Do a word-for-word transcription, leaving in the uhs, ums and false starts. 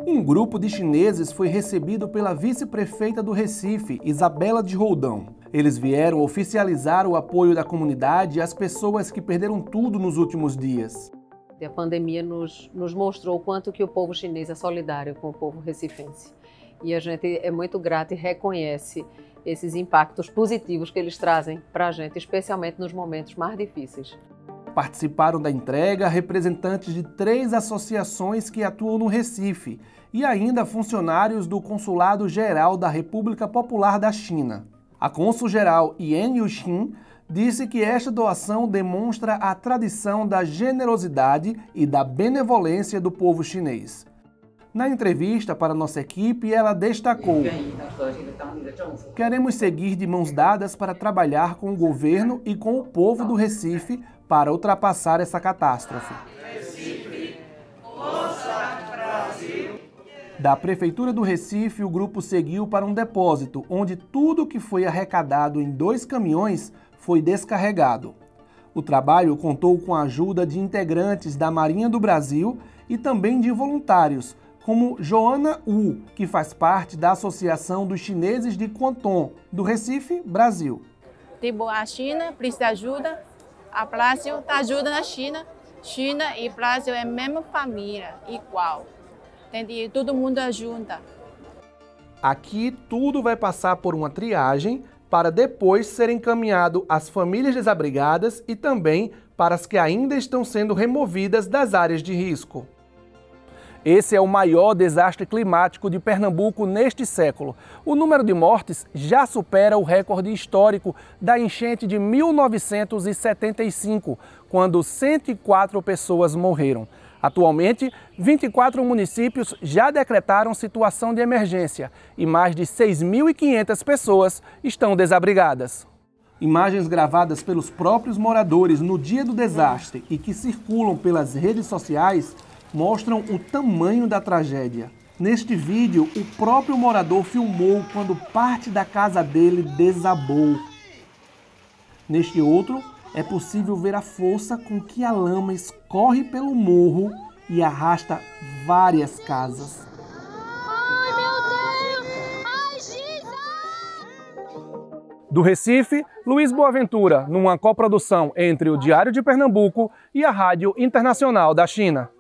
Um grupo de chineses foi recebido pela vice-prefeita do Recife, Isabela de Roldão. Eles vieram oficializar o apoio da comunidade às pessoas que perderam tudo nos últimos dias. A pandemia nos, nos mostrou o quanto que o povo chinês é solidário com o povo recifense. E a gente é muito grato e reconhece esses impactos positivos que eles trazem para a gente, especialmente nos momentos mais difíceis. Participaram da entrega representantes de três associações que atuam no Recife e ainda funcionários do Consulado-Geral da República Popular da China. A cônsul-geral Yan Yuxin disse que esta doação demonstra a tradição da generosidade e da benevolência do povo chinês. Na entrevista para nossa equipe, ela destacou: queremos seguir de mãos dadas para trabalhar com o governo e com o povo do Recife para ultrapassar essa catástrofe. Da Prefeitura do Recife, o grupo seguiu para um depósito, onde tudo que foi arrecadado em dois caminhões foi descarregado. O trabalho contou com a ajuda de integrantes da Marinha do Brasil e também de voluntários, como Joana Wu, que faz parte da Associação dos Chineses de Quanton, do Recife, Brasil. Tipo, a China precisa de ajuda, a Brasil está ajudando a China. China e Brasil é a mesma família, igual. Entende? Todo mundo ajuda. Aqui tudo vai passar por uma triagem para depois ser encaminhado às famílias desabrigadas e também para as que ainda estão sendo removidas das áreas de risco. Esse é o maior desastre climático de Pernambuco neste século. O número de mortes já supera o recorde histórico da enchente de mil novecentos e setenta e cinco, quando cento e quatro pessoas morreram. Atualmente, vinte e quatro municípios já decretaram situação de emergência e mais de seis mil e quinhentas pessoas estão desabrigadas. Imagens gravadas pelos próprios moradores no dia do desastre e que circulam pelas redes sociais mostram o tamanho da tragédia. Neste vídeo, o próprio morador filmou quando parte da casa dele desabou. Neste outro, é possível ver a força com que a lama escorre pelo morro e arrasta várias casas. Ai, meu Deus! Ai, Jesus! Do Recife, Luiz Boaventura, numa coprodução entre o Diário de Pernambuco e a Rádio Internacional da China.